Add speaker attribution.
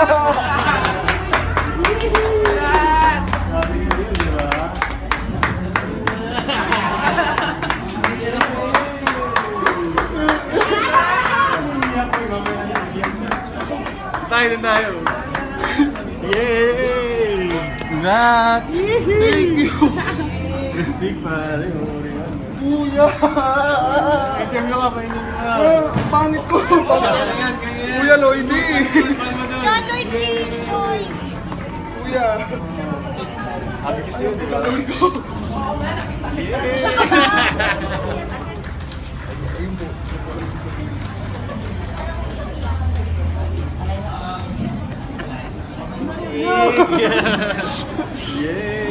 Speaker 1: Tayo na tayo. Yay!
Speaker 2: Congrats!
Speaker 1: Thank you! Prestig pare.
Speaker 2: Kuya!
Speaker 1: Interview ka pa, interview ka.
Speaker 2: Pangit ko! Kuya Lloydy!
Speaker 3: John Lloyd Cruz, join!
Speaker 2: Kuya!
Speaker 1: Happy kasi yun, di ba? Yay!